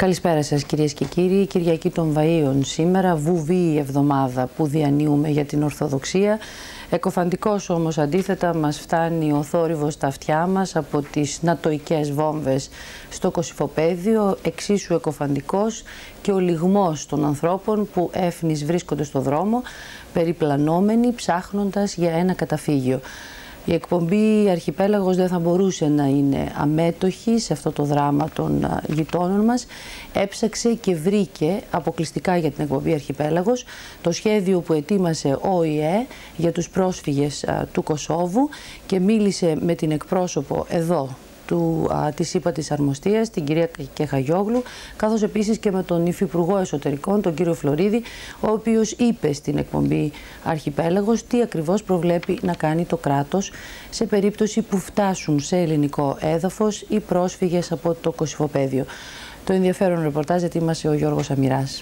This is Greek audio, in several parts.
Καλησπέρα σας κυρίες και κύριοι. Κυριακή των Βαΐων σήμερα, βουβή εβδομάδα που διανύουμε για την Ορθοδοξία. Εκοφαντικός όμως αντίθετα μας φτάνει ο θόρυβος στα αυτιά μας από τις νατοικές βόμβες στο Κωσυφοπαίδιο, εξίσου εκοφαντικός και ο λιγμός των ανθρώπων που έφνης βρίσκονται στο δρόμο, περιπλανόμενοι ψάχνοντας για ένα καταφύγιο. Η εκπομπή Αρχιπέλαγος δεν θα μπορούσε να είναι αμέτωχη σε αυτό το δράμα των γειτόνων μας. Έψαξε και βρήκε αποκλειστικά για την εκπομπή Αρχιπέλαγος το σχέδιο που ετοίμασε ο ΟΗΕ για τους πρόσφυγες του Κωσόβου και μίλησε με την εκπρόσωπο εδώ της ΥΠΑΤΗΣ Αρμοστίας, την κυρία Κεχαγιόγλου, καθώς επίσης και με τον Υφυπουργό Εσωτερικών, τον κύριο Φλωρίδη, ο οποίος είπε στην εκπομπή Αρχιπέλαγος τι ακριβώς προβλέπει να κάνει το κράτος σε περίπτωση που φτάσουν σε ελληνικό έδαφος οι πρόσφυγες από το Κωσυφοπαίδιο. Το ενδιαφέρον ρεπορτάζ ετοίμασε ο Γιώργος Αμυράς.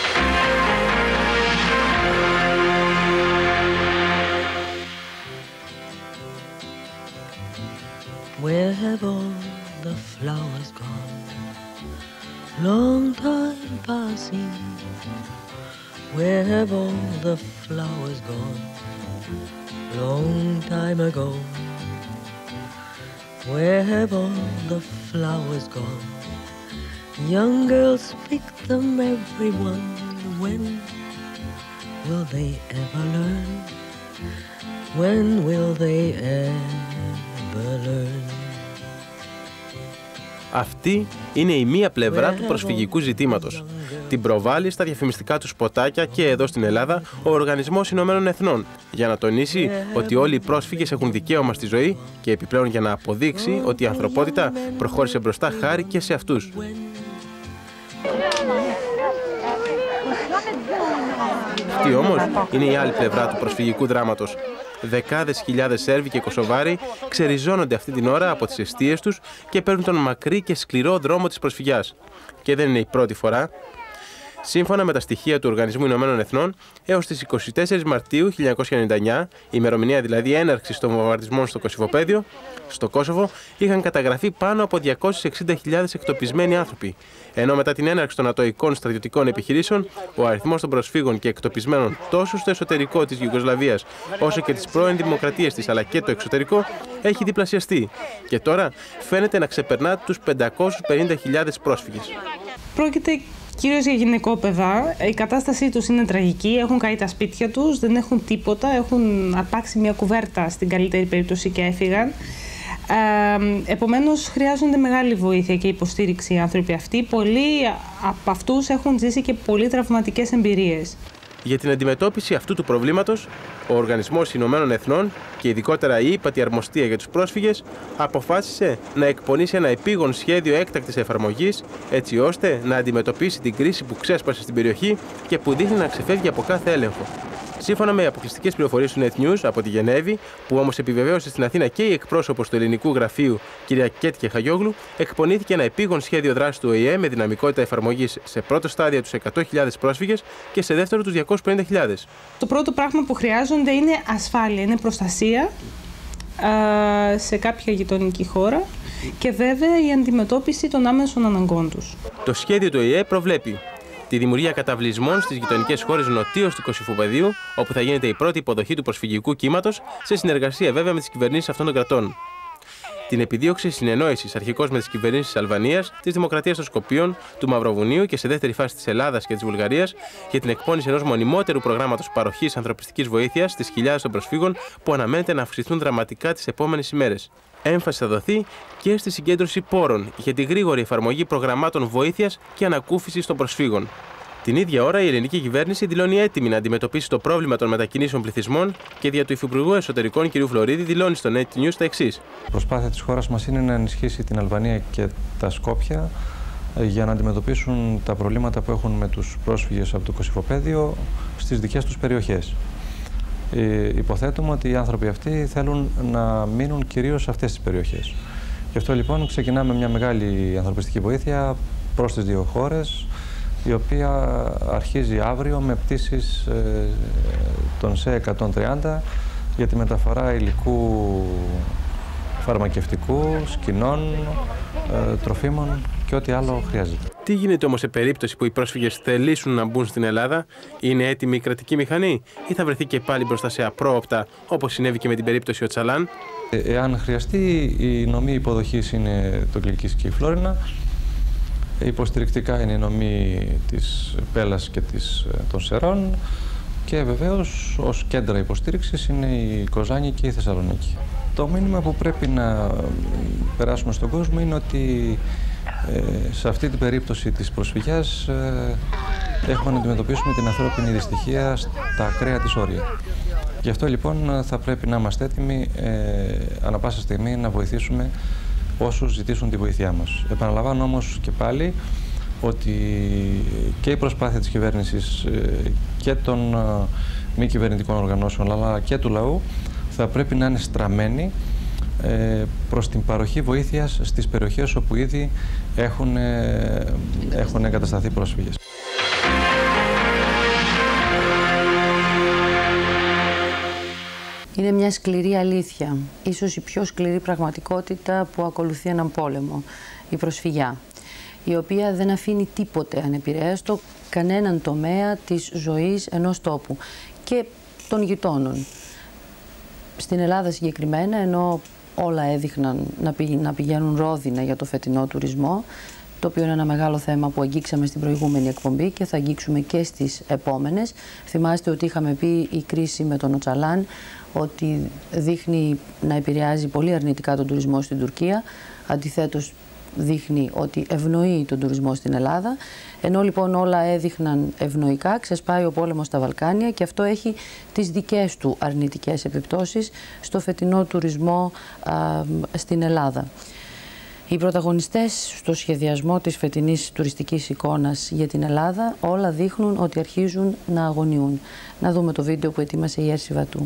Where have all the flowers gone? Long time passing. Where have all the flowers gone? Long time ago. Where have all the flowers gone? Young girls pick them, everyone. When will they ever learn? When will they ever learn? Αυτή είναι η μία πλευρά του προσφυγικού ζητήματος. Την προβάλλει στα διαφημιστικά του σποτάκια και εδώ στην Ελλάδα ο Οργανισμός Ηνωμένων Εθνών για να τονίσει ότι όλοι οι πρόσφυγες έχουν δικαίωμα στη ζωή και επιπλέον για να αποδείξει ότι η ανθρωπότητα προχώρησε μπροστά χάρη και σε αυτούς. Αυτή όμως είναι η άλλη πλευρά του προσφυγικού δράματος. Δεκάδες χιλιάδες Σέρβοι και Κωσοβάροι ξεριζώνονται αυτή την ώρα από τις εστίες τους και παίρνουν τον μακρύ και σκληρό δρόμο της προσφυγιάς. Και δεν είναι η πρώτη φορά. Σύμφωνα με τα στοιχεία του Οργανισμού Ηνωμένων Εθνών, έως τις 24 Μαρτίου 1999, ημερομηνία δηλαδή έναρξης των βομβαρδισμών στο Κωσυφοπαίδιο, στο Κόσοβο, είχαν καταγραφεί πάνω από 260.000 εκτοπισμένοι άνθρωποι. Ενώ μετά την έναρξη των ατοικών στρατιωτικών επιχειρήσεων, ο αριθμός των προσφύγων και εκτοπισμένων τόσο στο εσωτερικό της Ιουγκοσλαβίας, όσο και τις πρώην δημοκρατίες της αλλά και το εξωτερικό, έχει διπλασιαστεί. Και τώρα φαίνεται να ξεπερνά τους 550.000 πρόσφυγες. Πρόκειται κυρίως για γυναικόπαιδα. Η κατάστασή τους είναι τραγική. Έχουν καεί τα σπίτια τους, δεν έχουν τίποτα. Έχουν αρπάξει μια κουβέρτα στην καλύτερη περίπτωση και έφυγαν. Επομένως, χρειάζονται μεγάλη βοήθεια και υποστήριξη οι άνθρωποι αυτοί. Πολλοί από αυτούς έχουν ζήσει και πολύ τραυματικές εμπειρίες. Για την αντιμετώπιση αυτού του προβλήματος, ο Οργανισμός Ηνωμένων Εθνών και ειδικότερα η ΥΠΑΤΗ Αρμοστία για τους πρόσφυγες αποφάσισε να εκπονήσει ένα επίγον σχέδιο έκτακτης εφαρμογής έτσι ώστε να αντιμετωπίσει την κρίση που ξέσπασε στην περιοχή και που δείχνει να ξεφεύγει από κάθε έλεγχο. Σύμφωνα με αποκλειστικές πληροφορίες του Net News από τη Γενέβη, που όμως επιβεβαίωσε στην Αθήνα και η εκπρόσωπος του ελληνικού γραφείου, κυρία Κεχαγιόγλου, εκπονήθηκε ένα επίγον σχέδιο δράσης του ΟΗΕ με δυναμικότητα εφαρμογής σε πρώτο στάδιο τους 100.000 πρόσφυγες και σε δεύτερο τους 250.000. Το πρώτο πράγμα που χρειάζονται είναι ασφάλεια, είναι προστασία σε κάποια γειτονική χώρα και βέβαια η αντιμετώπιση των άμεσων αναγκών τους. Το σχέδιο του ΟΗΕ προβλέπει τη δημιουργία καταβλισμών στις γειτονικές χώρες νοτίως του Κωσυφοπαιδίου, όπου θα γίνεται η πρώτη υποδοχή του προσφυγικού κύματος, σε συνεργασία βέβαια με τις κυβερνήσεις αυτών των κρατών. Την επιδίωξη συνεννόησης αρχικώς με τις κυβερνήσεις της Αλβανίας, της Δημοκρατίας των Σκοπίων, του Μαυροβουνίου και σε δεύτερη φάση της Ελλάδας και της Βουλγαρίας για την εκπόνηση ενός μονιμότερου προγράμματος παροχής ανθρωπιστικής βοήθειας στις χιλιάδες των προσφύγων που αναμένεται να αυξηθούν δραματικά τις επόμενες ημέρες. Έμφαση θα δοθεί και στη συγκέντρωση πόρων για τη γρήγορη εφαρμογή προγραμμάτων βοήθειας και ανακούφισης των προσφύγων. Την ίδια ώρα, η ελληνική κυβέρνηση δηλώνει έτοιμη να αντιμετωπίσει το πρόβλημα των μετακινήσεων πληθυσμών και δια του Υφυπουργού Εσωτερικών κ. Φλωρίδη δηλώνει στο Net News τα εξής. Η προσπάθεια της χώρας μας είναι να ενισχύσει την Αλβανία και τα Σκόπια για να αντιμετωπίσουν τα προβλήματα που έχουν με τους πρόσφυγες από το Κωσυφοπαίδιο στις δικές τους περιοχές. Υποθέτουμε ότι οι άνθρωποι αυτοί θέλουν να μείνουν κυρίως σε αυτές τις περιοχές. Γι' αυτό λοιπόν ξεκινάμε μια μεγάλη ανθρωπιστική βοήθεια προς τις δύο χώρες, η οποία αρχίζει αύριο με πτήσεις των ΣΕ 130 για τη μεταφορά υλικού φαρμακευτικού, σκηνών, τροφίμων και ό,τι άλλο χρειάζεται. Τι γίνεται όμως σε περίπτωση που οι πρόσφυγες θελήσουν να μπουν στην Ελλάδα? Είναι έτοιμη η κρατική μηχανή ή θα βρεθεί και πάλι μπροστά σε απρόοπτα, όπως συνέβη και με την περίπτωση Οτσαλάν? Εάν χρειαστεί, η νομή υποδοχής είναι το Κιλκής και η Φλόρινα. Υποστηρικτικά είναι η νομή της Πέλας και των Σερών. Και βεβαίως ως κέντρα υποστήριξης είναι η Κοζάνη και η Θεσσαλονίκη. Το μήνυμα που πρέπει να περάσουμε στον κόσμο είναι ότι σε αυτή την περίπτωση της προσφυγιάς έχουμε να αντιμετωπίσουμε την ανθρώπινη δυστυχία στα ακραία της όρια. Γι' αυτό λοιπόν θα πρέπει να είμαστε έτοιμοι ανά πάσα στιγμή να βοηθήσουμε όσους ζητήσουν τη βοήθειά μας. Επαναλαμβάνω όμως και πάλι ότι και η προσπάθεια της κυβέρνησης και των μη κυβερνητικών οργανώσεων αλλά και του λαού θα πρέπει να είναι στραμμένη προς την παροχή βοήθειας στις περιοχές όπου ήδη έχουν εγκατασταθεί πρόσφυγες. Είναι μια σκληρή αλήθεια, ίσως η πιο σκληρή πραγματικότητα που ακολουθεί έναν πόλεμο, η προσφυγιά, η οποία δεν αφήνει τίποτε ανεπηρέαστο, κανέναν τομέα της ζωής ενός τόπου και των γειτόνων. Στην Ελλάδα συγκεκριμένα, ενώ όλα έδειχναν να πηγαίνουν ρόδινα για το φετινό τουρισμό, το οποίο είναι ένα μεγάλο θέμα που αγγίξαμε στην προηγούμενη εκπομπή και θα αγγίξουμε και στις επόμενες. Θυμάστε ότι είχαμε πει η κρίση με τον Οτσαλάν ότι δείχνει να επηρεάζει πολύ αρνητικά τον τουρισμό στην Τουρκία. Αντιθέτως, δείχνει ότι ευνοεί τον τουρισμό στην Ελλάδα. Ενώ λοιπόν όλα έδειχναν ευνοϊκά, ξεσπάει ο πόλεμος στα Βαλκάνια και αυτό έχει τις δικές του αρνητικές επιπτώσεις στο φετινό τουρισμό στην Ελλάδα. Οι πρωταγωνιστές στο σχεδιασμό της φετινής τουριστικής εικόνας για την Ελλάδα όλα δείχνουν ότι αρχίζουν να αγωνιούν. Να δούμε το βίντεο που ετοίμασε η Έρση Βατού.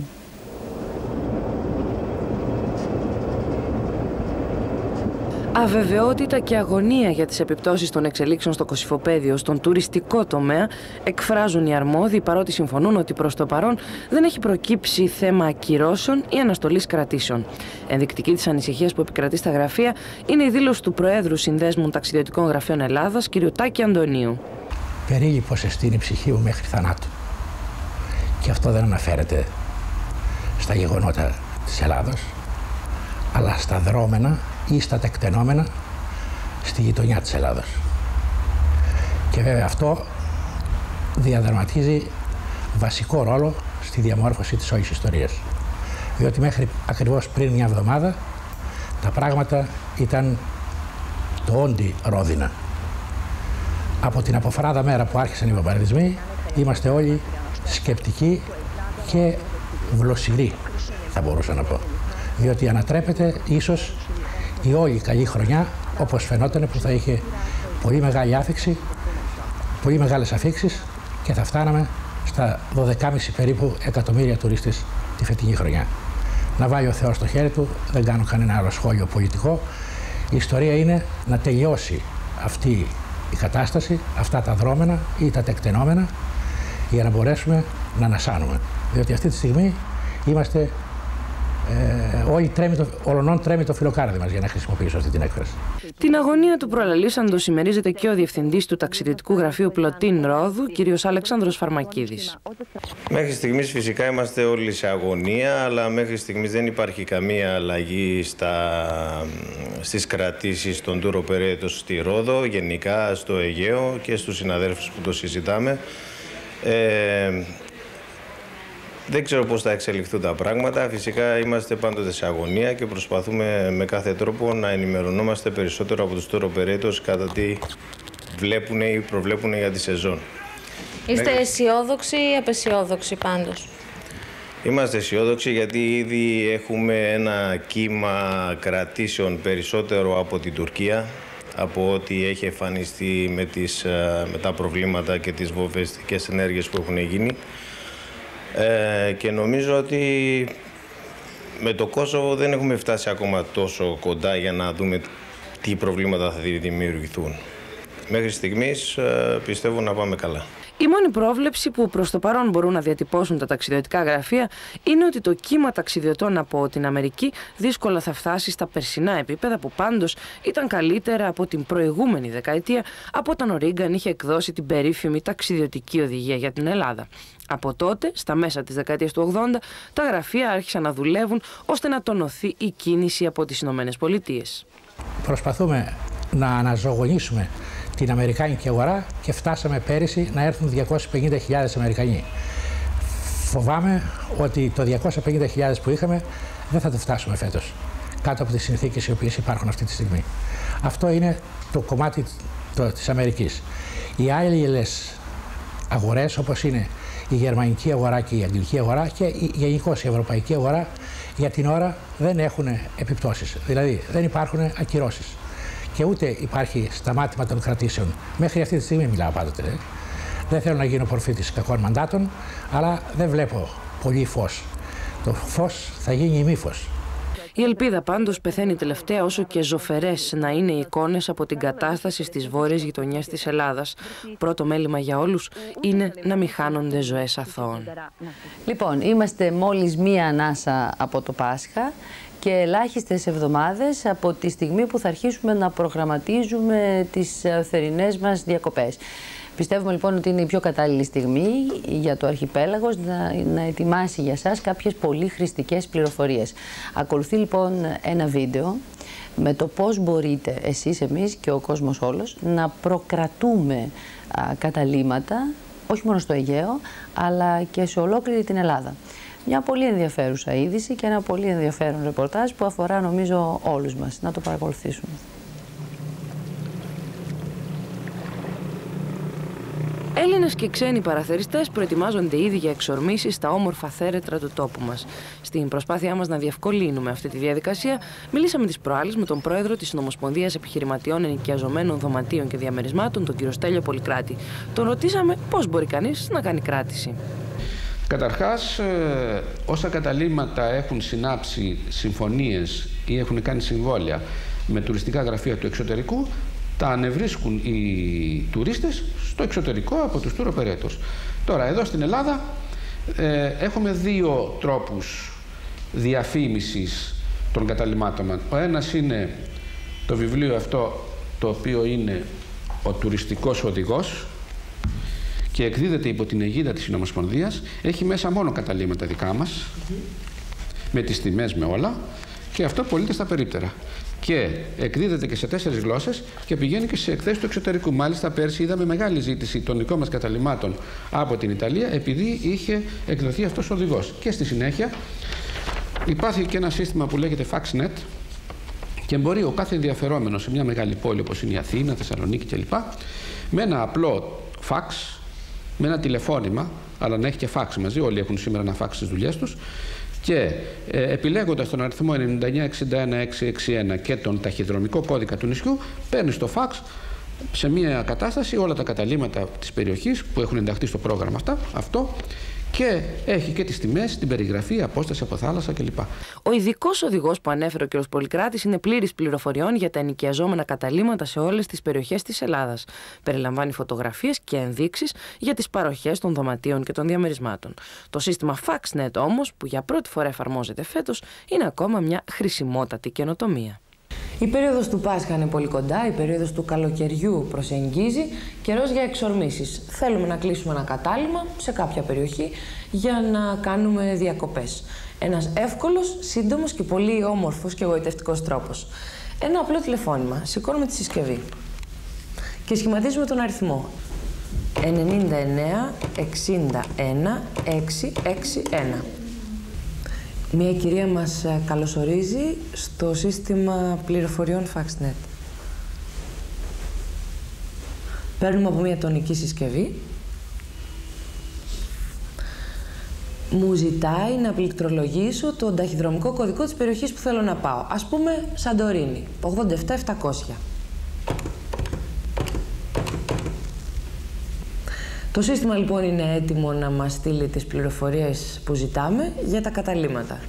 Αβεβαιότητα και αγωνία για τις επιπτώσεις των εξελίξεων στο Κωσυφοπαίδιο στον τουριστικό τομέα εκφράζουν οι αρμόδιοι, παρότι συμφωνούν ότι προς το παρόν δεν έχει προκύψει θέμα ακυρώσεων ή αναστολής κρατήσεων. Ενδεικτική της ανησυχίας που επικρατεί στα γραφεία είναι η δήλωση του Προέδρου Συνδέσμου Ταξιδιωτικών Γραφείων Ελλάδας, κ. Τάκη Αντωνίου. Περίληπος εστίν η ψυχή μου μέχρι θανάτου. Και αυτό δεν αναφέρεται στα γεγονότα της Ελλάδος, αλλά στα δρόμενα ή στα τεκτενόμενα στη γειτονιά της Ελλάδος. Και βέβαια αυτό διαδραματίζει βασικό ρόλο στη διαμόρφωση της όλης ιστορίας. Διότι μέχρι ακριβώς πριν μια εβδομάδα τα πράγματα ήταν το όντι ρόδινα. Από την αποφράδα μέρα που άρχισαν οι βομβαρδισμοί είμαστε όλοι σκεπτικοί και βλοσιροί, θα μπορούσα να πω. Διότι ανατρέπεται ίσως η όλη καλή χρονιά, όπως φαινόταν, που θα είχε πολύ μεγάλη άφηξη, πολύ μεγάλες αφήξεις και θα φτάναμε στα 12,5 περίπου εκατομμύρια τουρίστες τη φετινή χρονιά. Να βάλει ο Θεός στο χέρι του, δεν κάνω κανένα άλλο σχόλιο πολιτικό. Η ιστορία είναι να τελειώσει αυτή η κατάσταση, αυτά τα δρόμενα ή τα τεκτενόμενα, για να μπορέσουμε να ανασάνουμε. Διότι αυτή τη στιγμή είμαστε ολονών τρέμει το φιλοκάρδι μας, για να χρησιμοποιήσω αυτή την έκφραση. Την αγωνία του προαλαλήσαντος συμμερίζεται και ο Διευθυντής του Ταξιδιωτικού Γραφείου Πλωτίν Ρόδου, κ. Αλεξάνδρος Φαρμακίδης. Μέχρι στιγμής φυσικά είμαστε όλοι σε αγωνία, αλλά μέχρι στιγμής δεν υπάρχει καμία αλλαγή στις κρατήσεις των tour operators στη Ρόδο, γενικά στο Αιγαίο και στους συναδέλφους που το συζητάμε. Δεν ξέρω πώς θα εξελιχθούν τα πράγματα. Φυσικά είμαστε πάντοτε σε αγωνία και προσπαθούμε με κάθε τρόπο να ενημερωνόμαστε περισσότερο από τους tour operators κατά τι βλέπουν ή προβλέπουν για τη σεζόν. Είστε αισιόδοξοι ή απαισιόδοξοι πάντως? Είμαστε αισιόδοξοι γιατί ήδη έχουμε ένα κύμα κρατήσεων περισσότερο από την Τουρκία, από ό,τι έχει εμφανιστεί με τα προβλήματα και τις βομβιστικές ενέργειες που έχουν γίνει. Και νομίζω ότι με το Κόσοβο δεν έχουμε φτάσει ακόμα τόσο κοντά για να δούμε τι προβλήματα θα δημιουργηθούν. Μέχρι στιγμής πιστεύω να πάμε καλά. Η μόνη πρόβλεψη που προς το παρόν μπορούν να διατυπώσουν τα ταξιδιωτικά γραφεία είναι ότι το κύμα ταξιδιωτών από την Αμερική δύσκολα θα φτάσει στα περσινά επίπεδα, που πάντως ήταν καλύτερα από την προηγούμενη δεκαετία, από όταν ο Ρίγκαν είχε εκδώσει την περίφημη ταξιδιωτική οδηγία για την Ελλάδα. Από τότε, στα μέσα της δεκαετίας του 80, τα γραφεία άρχισαν να δουλεύουν ώστε να τονωθεί η κίνηση από τις Ηνωμένες Πολιτείες. Προσπαθούμε να αναζωογονήσουμε την αμερικάνικη αγορά και φτάσαμε πέρυσι να έρθουν 250.000 Αμερικανοί. Φοβάμαι ότι το 250.000 που είχαμε δεν θα το φτάσουμε φέτος, κάτω από τις συνθήκες οι οποίες υπάρχουν αυτή τη στιγμή. Αυτό είναι το κομμάτι της Αμερικής. Οι άλλες αγορές, όπως είναι η γερμανική αγορά και η αγγλική αγορά και γενικώς η ευρωπαϊκή αγορά, για την ώρα δεν έχουν επιπτώσεις. Δηλαδή δεν υπάρχουν ακυρώσεις. Και ούτε υπάρχει σταμάτημα των κρατήσεων. Μέχρι αυτή τη στιγμή μιλάω πάντοτε. Δεν θέλω να γίνω προφήτης κακών μαντάτων, αλλά δεν βλέπω πολύ φως. Το φως θα γίνει ημίφως. Η ελπίδα πάντως πεθαίνει τελευταία, όσο και ζωφερές να είναι οι εικόνες από την κατάσταση στις βόρειες γειτονιές της Ελλάδας. Πρώτο μέλημα για όλους είναι να μην χάνονται ζωές αθώων. Λοιπόν, είμαστε μόλις μία ανάσα από το Πάσχα και ελάχιστες εβδομάδες από τη στιγμή που θα αρχίσουμε να προγραμματίζουμε τις θερινές μας διακοπές. Πιστεύουμε λοιπόν ότι είναι η πιο κατάλληλη στιγμή για το αρχιπέλαγος να ετοιμάσει για σας κάποιες πολύ χρηστικές πληροφορίες. Ακολουθεί λοιπόν ένα βίντεο με το πώς μπορείτε εσείς, εμείς και ο κόσμος όλος να προκρατούμε καταλύματα, όχι μόνο στο Αιγαίο, αλλά και σε ολόκληρη την Ελλάδα. Μια πολύ ενδιαφέρουσα είδηση και ένα πολύ ενδιαφέρον ρεπορτάζ που αφορά νομίζω όλους μας. Να το παρακολουθήσουμε. Έλληνες και ξένοι παραθεριστές προετοιμάζονται ήδη για εξορμήσεις στα όμορφα θέρετρα του τόπου μας. Στην προσπάθειά μας να διευκολύνουμε αυτή τη διαδικασία, μιλήσαμε τις προάλλες με τον πρόεδρο της Συνομοσπονδίας Επιχειρηματιών Ενοικιαζομένων Δωματίων και Διαμερισμάτων, τον κύριο Στέλιο Πολυκράτη. Τον ρωτήσαμε πώς μπορεί κανείς να κάνει κράτηση. Καταρχάς, όσα καταλύματα έχουν συνάψει συμφωνίες ή έχουν κάνει συμβόλαια με τουριστικά γραφεία του εξωτερικού, τα ανεβρίσκουν οι τουρίστες στο εξωτερικό από τους tour operators. Τώρα, εδώ στην Ελλάδα έχουμε δύο τρόπους διαφήμισης των καταλυμάτων. Ο ένας είναι το βιβλίο αυτό, το οποίο είναι ο τουριστικός οδηγός και εκδίδεται υπό την αιγίδα της Συνομοσπονδίας. Έχει μέσα μόνο καταλύματα δικά μας, με τις τιμές, με όλα, και αυτό πωλείται στα περίπτερα. Και εκδίδεται και σε 4 γλώσσες και πηγαίνει και σε εκθέσεις του εξωτερικού. Μάλιστα, πέρσι είδαμε μεγάλη ζήτηση των δικών μας καταλυμάτων από την Ιταλία, επειδή είχε εκδοθεί αυτός ο οδηγός. Και στη συνέχεια υπάρχει και ένα σύστημα που λέγεται FaxNet και μπορεί ο κάθε ενδιαφερόμενος σε μια μεγάλη πόλη όπως είναι η Αθήνα, Θεσσαλονίκη κλπ. Με ένα απλό fax, με ένα τηλεφώνημα, αλλά να έχει και fax μαζί, όλοι έχουν σήμερα ένα fax στις δουλειές τους, και επιλέγοντας τον αριθμό 9961-661 και τον ταχυδρομικό κώδικα του νησιού, παίρνει στο φαξ σε μια κατάσταση όλα τα καταλύματα της περιοχής που έχουν ενταχθεί στο πρόγραμμα αυτό, και έχει και τις τιμές, την περιγραφή, απόσταση από θάλασσα κλπ. Ο ειδικός οδηγός που ανέφερε ο κ. Πολυκράτης είναι πλήρης πληροφοριών για τα ενοικιαζόμενα καταλύματα σε όλες τις περιοχές της Ελλάδας. Περιλαμβάνει φωτογραφίες και ενδείξεις για τις παροχές των δωματίων και των διαμερισμάτων. Το σύστημα FaxNet όμως, που για πρώτη φορά εφαρμόζεται φέτος, είναι ακόμα μια χρησιμότατη καινοτομία. Η περίοδος του Πάσχα είναι πολύ κοντά, η περίοδος του καλοκαιριού προσεγγίζει, καιρός για εξορμήσεις. Θέλουμε να κλείσουμε ένα κατάλυμα σε κάποια περιοχή για να κάνουμε διακοπές. Ένας εύκολος, σύντομος και πολύ όμορφος και εγωιτευτικός τρόπος. Ένα απλό τηλεφώνημα, σηκώνουμε τη συσκευή και σχηματίζουμε τον αριθμό 99 61 661. Μία κυρία μας καλωσορίζει στο σύστημα πληροφοριών FaxNet. Παίρνουμε από μία τονική συσκευή. Μου ζητάει να πληκτρολογήσω τον ταχυδρομικό κωδικό της περιοχής που θέλω να πάω. Ας πούμε Σαντορίνη, 87-700. Το σύστημα λοιπόν είναι έτοιμο να μας στείλει τις πληροφορίες που ζητάμε για τα καταλύματα.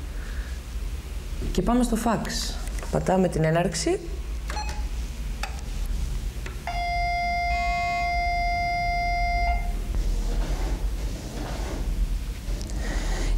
Και πάμε στο φαξ. Πατάμε την έναρξη.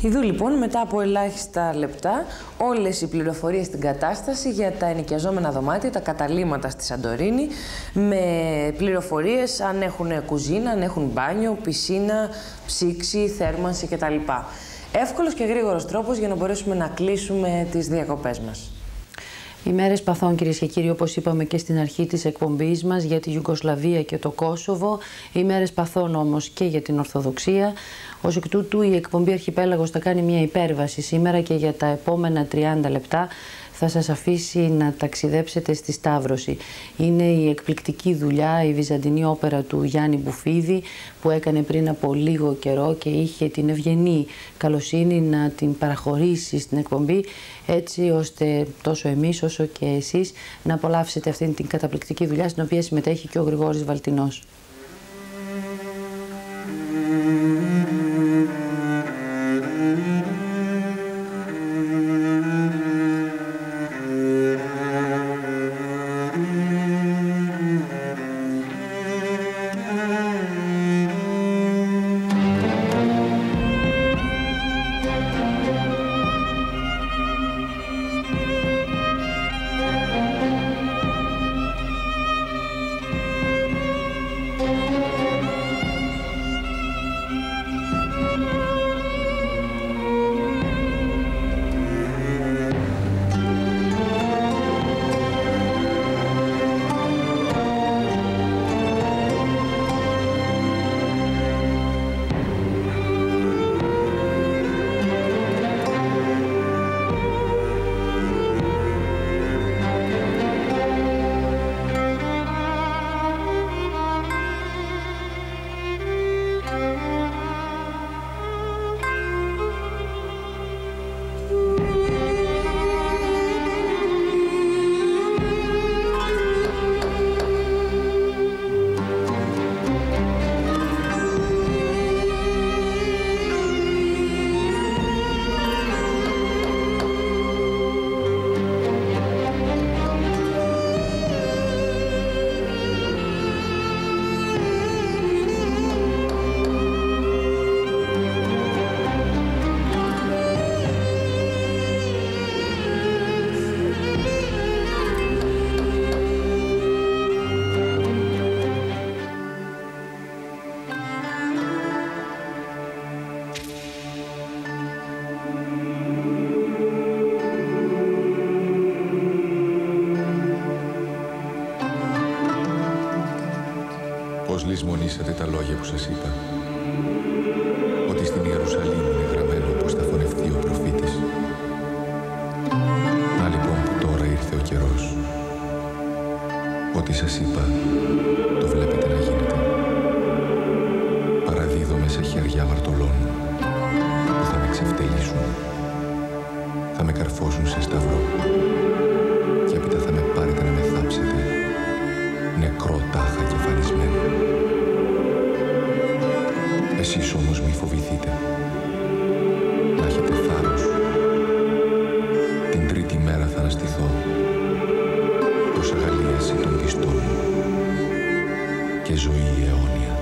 Ιδού λοιπόν μετά από ελάχιστα λεπτά όλες οι πληροφορίες στην κατάσταση για τα ενοικιαζόμενα δωμάτια, τα καταλύματα στη Σαντορίνη, με πληροφορίες αν έχουν κουζίνα, αν έχουν μπάνιο, πισίνα, ψήξη, θέρμανση κτλ. Εύκολος και γρήγορος τρόπος για να μπορέσουμε να κλείσουμε τις διακοπές μας. Οι μέρες παθών, κυρίες και κύριοι, όπως είπαμε και στην αρχή της εκπομπής μας, για τη Ιουγκοσλαβία και το Κόσοβο. Οι μέρες παθών όμως και για την Ορθοδοξία. Ως εκ τούτου η εκπομπή Αρχιπέλαγος θα κάνει μια υπέρβαση σήμερα και για τα επόμενα 30 λεπτά θα σας αφήσει να ταξιδέψετε στη Σταύρωση. Είναι η εκπληκτική δουλειά, η βυζαντινή όπερα του Γιάννη Μπουφίδη, που έκανε πριν από λίγο καιρό και είχε την ευγενή καλοσύνη να την παραχωρήσει στην εκπομπή, έτσι ώστε τόσο εμείς όσο και εσείς να απολαύσετε αυτήν την καταπληκτική δουλειά, στην οποία συμμετέχει και ο Γρηγόρης Βαλτινός. Πώς λησμονήσατε τα λόγια που σας είπα, ότι στην Ιερουσαλήμ είναι γραμμένο πως θα φωνευτεί ο προφήτης. Να λοιπόν που τώρα ήρθε ο καιρός, ό,τι σας είπα το βλέπετε να γίνεται. Παραδίδομαι σε χέρια αμαρτωλών που θα με ξεφτελίσουν, θα με καρφώσουν σε σταυρό και έπειτα θα με πάρετε να με θάψετε, νεκρό τάχα και φανισμένο. Εσείς όμως μη φοβηθείτε, να έχετε θάρρος. Την τρίτη μέρα θα αναστηθώ προς αγαλίαση των πιστών μου και ζωή αιώνια.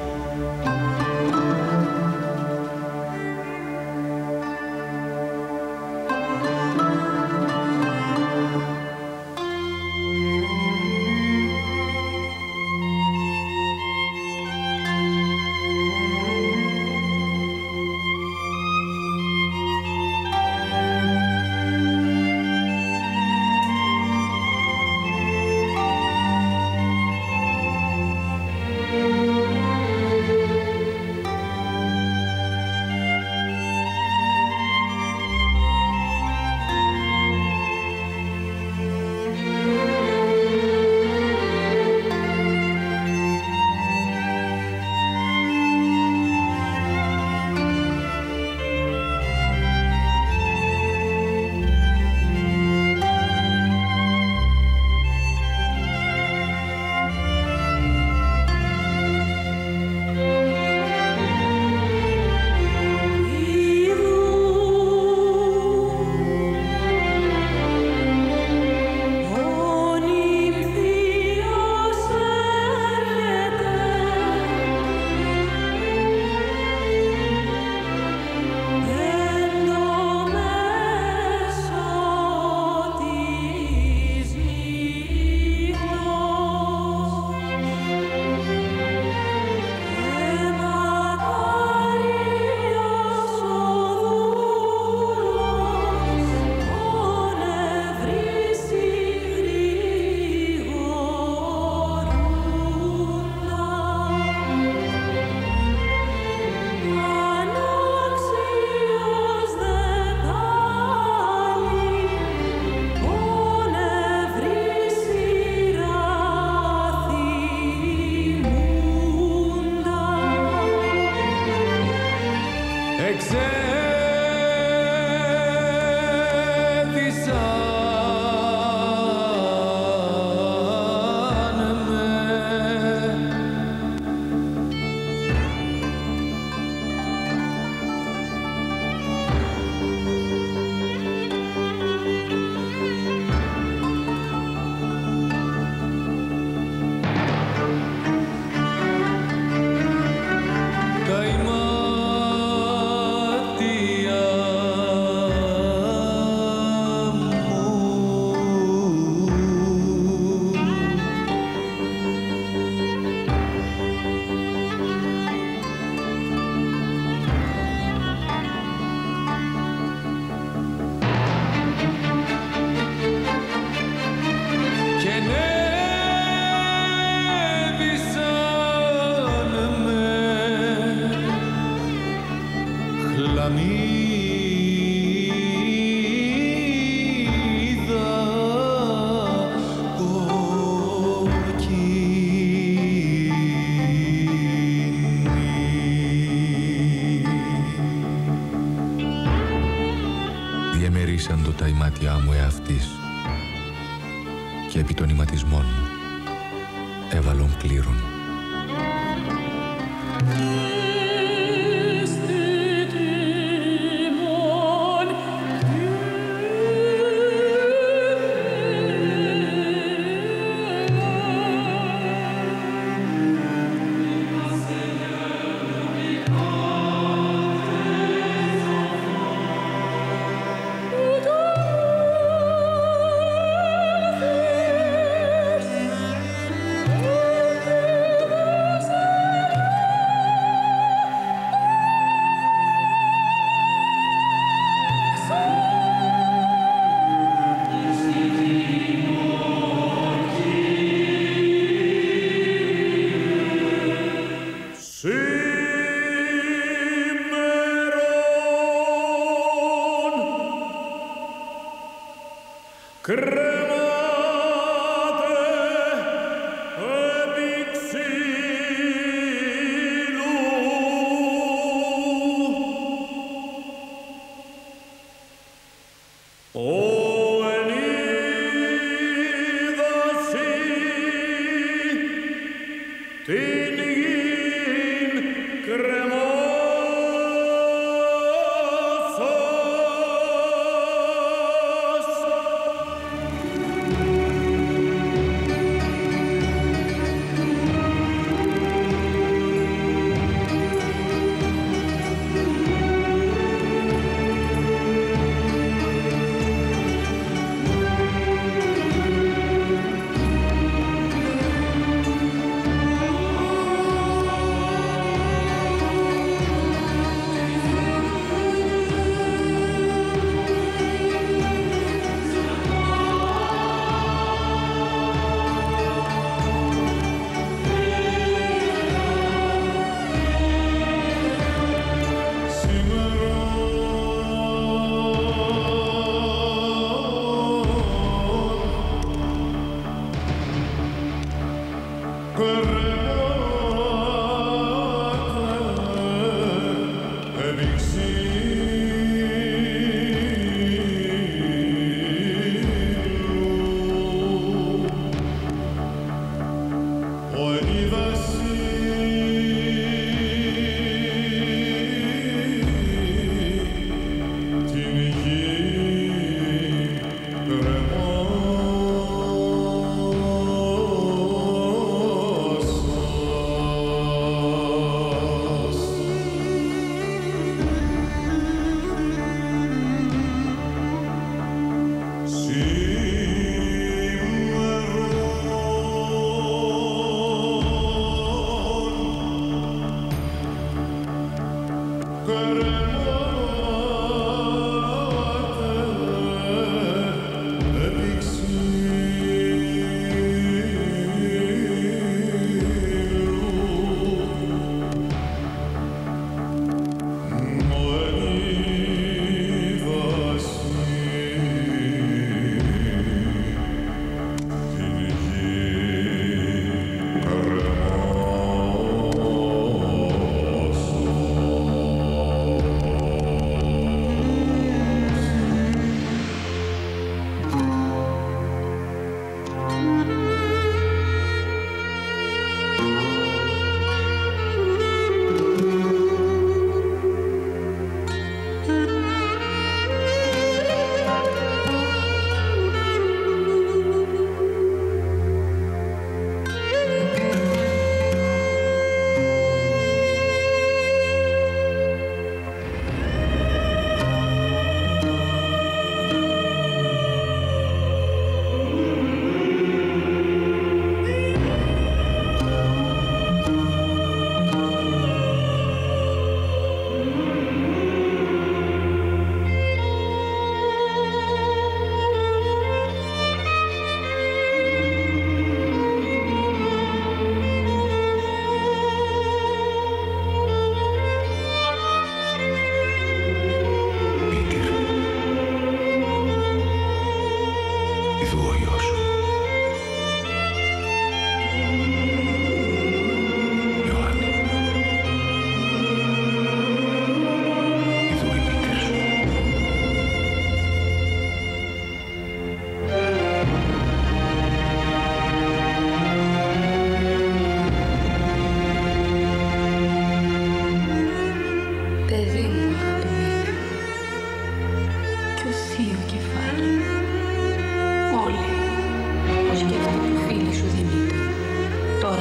μάτια μου εαυτής και επί των ηματισμών μου έβαλον κλήρων.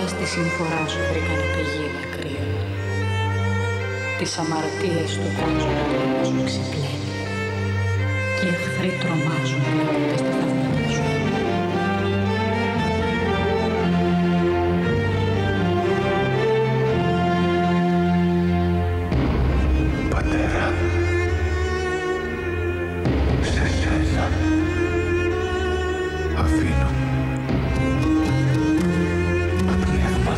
στη συμφορά σου βρήκανε πηγή δακρύων. Τις αμαρτίες του κόσμου να σου ξεπλένει και οι εχθροί τρομάζουν βλέποντας τα θαύματα σου. Πατέρα, σε σένα αφήνω το πνεύμα.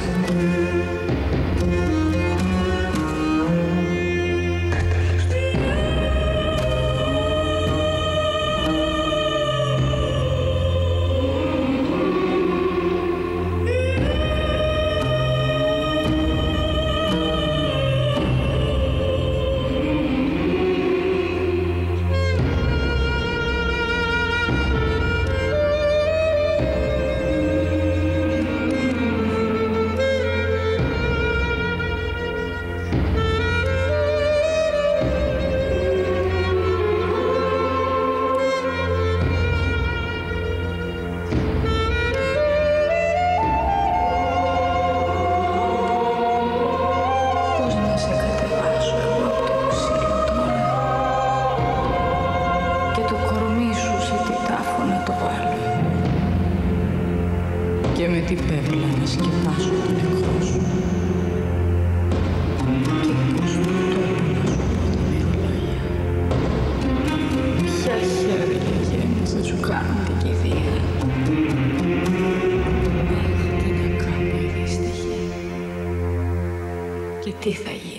Και με την πέβλα να σκεπάσω τον εχθρό σου. Και πώς του τόπου να σου πω τα μυρολόγια. Ποια χέρια γέννης θα σου κάνουν την κηδεία. Μέχρι να κάνω η δυστυχία. Και τι θα γίνω.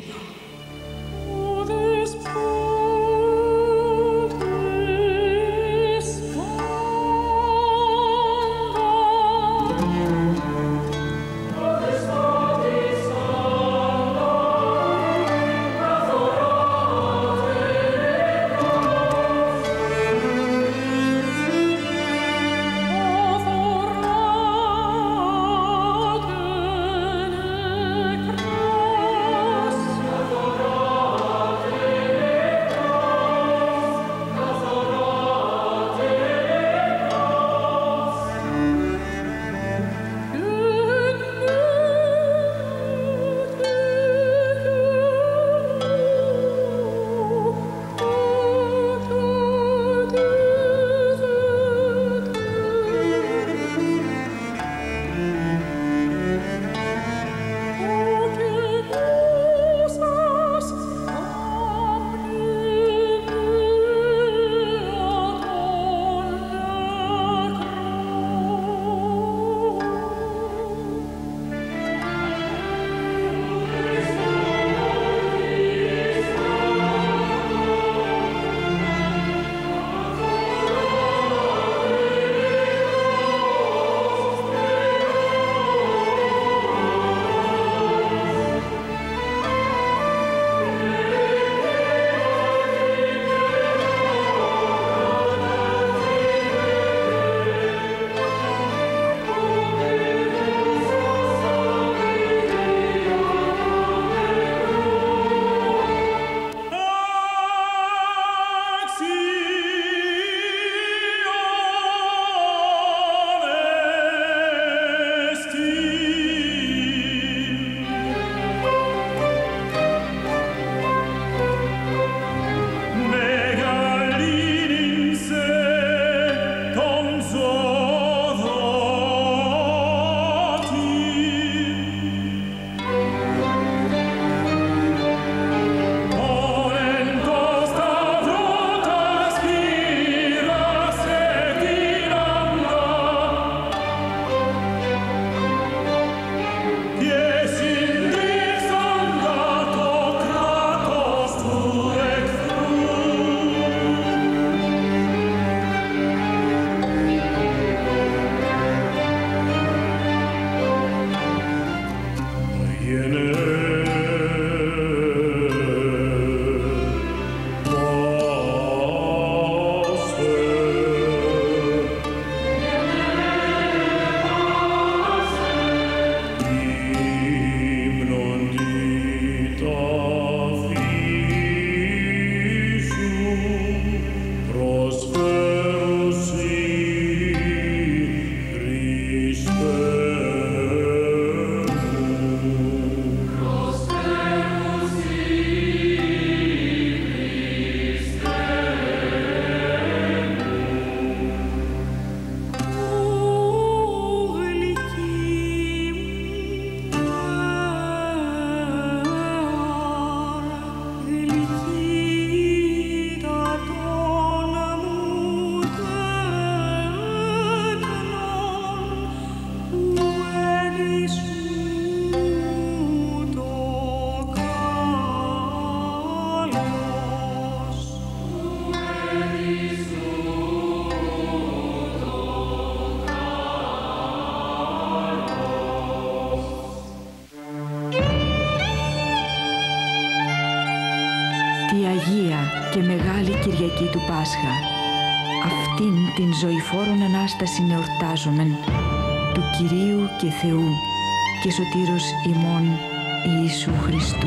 Κυριακή του Πάσχα, αυτήν την ζωηφόρον Ανάσταση εορτάζομεν, του Κυρίου και Θεού και Σωτήρος ημών Ιησού Χριστού.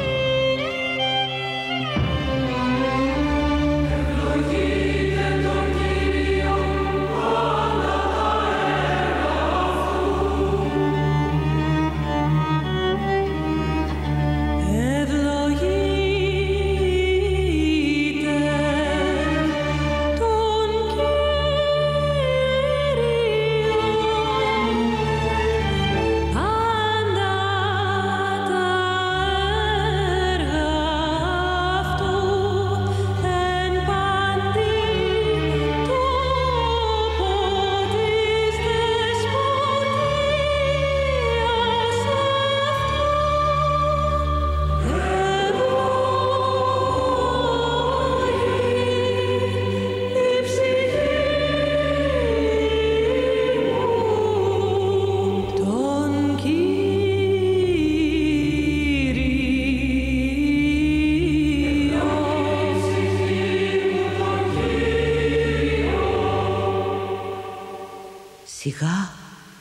Σιγά,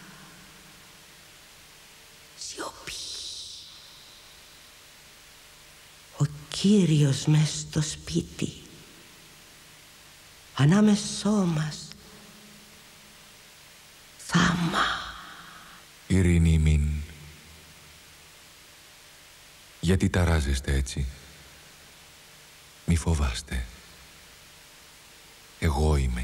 σιωπή. Ο Κύριος μες στο σπίτι, ανάμεσό μας, θάμα. Ειρήνη ημίν. Γιατί ταράζεστε έτσι? Μη φοβάστε. Εγώ είμαι.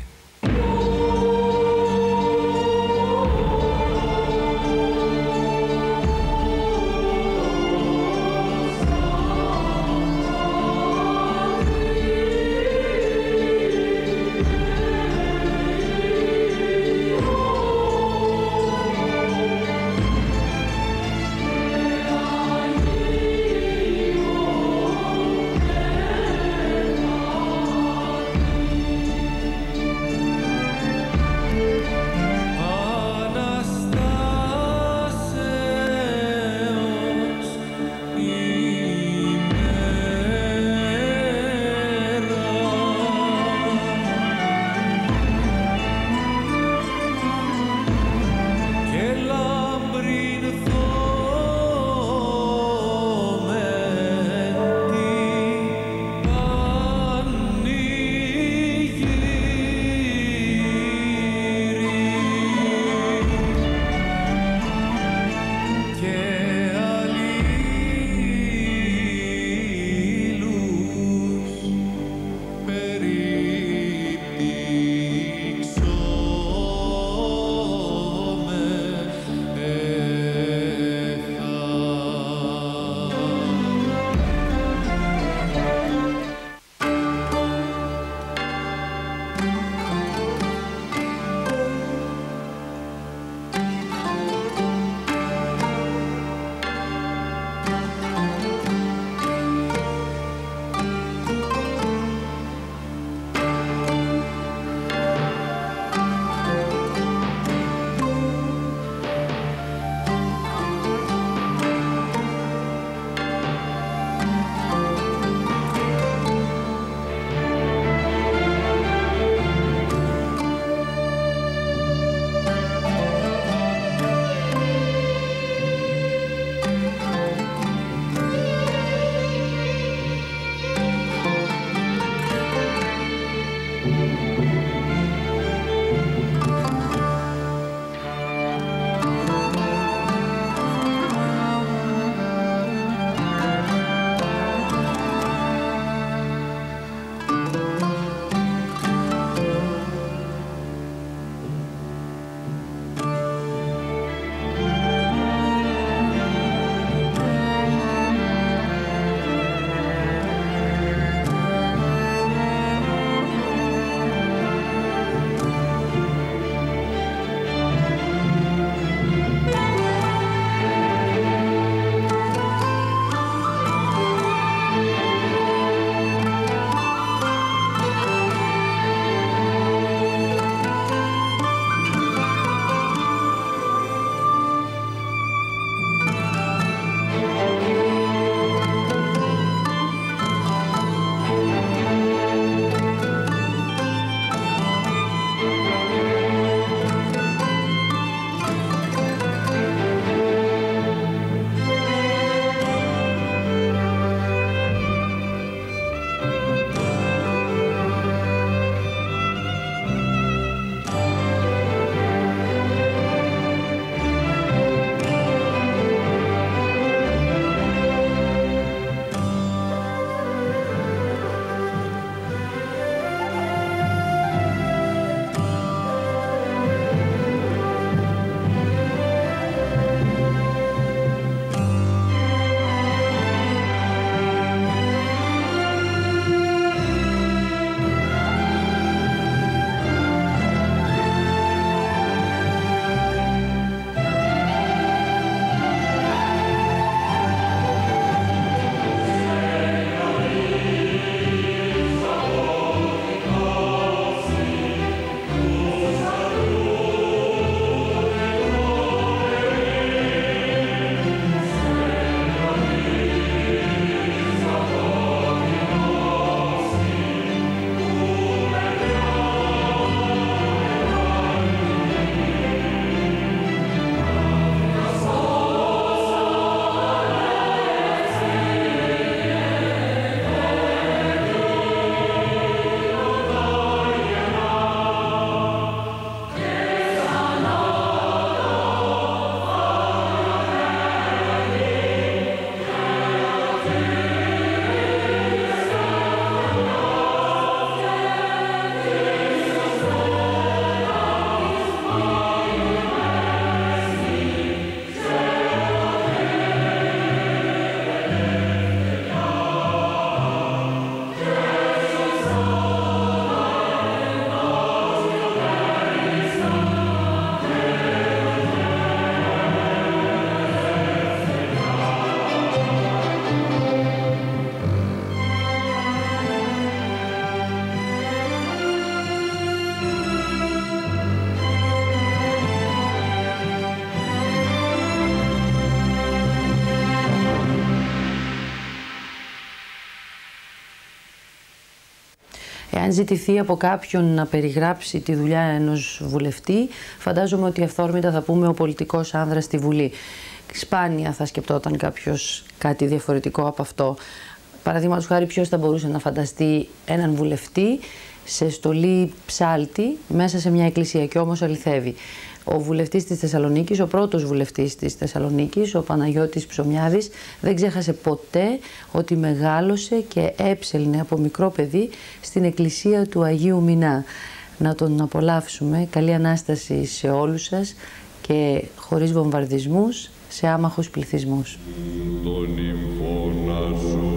Εάν ζητηθεί από κάποιον να περιγράψει τη δουλειά ενός βουλευτή, φαντάζομαι ότι αυθόρμητα θα πούμε ο πολιτικός άνδρας στη Βουλή. Σπάνια θα σκεπτόταν κάποιος κάτι διαφορετικό από αυτό. Παραδείγματος χάρη, ποιος θα μπορούσε να φανταστεί έναν βουλευτή σε στολή ψάλτη μέσα σε μια εκκλησία, και όμως αληθεύει. Ο βουλευτής της Θεσσαλονίκης, ο πρώτος βουλευτής της Θεσσαλονίκης, ο Παναγιώτης Ψωμιάδης, δεν ξέχασε ποτέ ότι μεγάλωσε και έψελνε από μικρό παιδί στην εκκλησία του Αγίου Μινά. Να τον απολαύσουμε. Καλή Ανάσταση σε όλους σας και χωρίς βομβαρδισμούς σε άμαχους πληθυσμούς.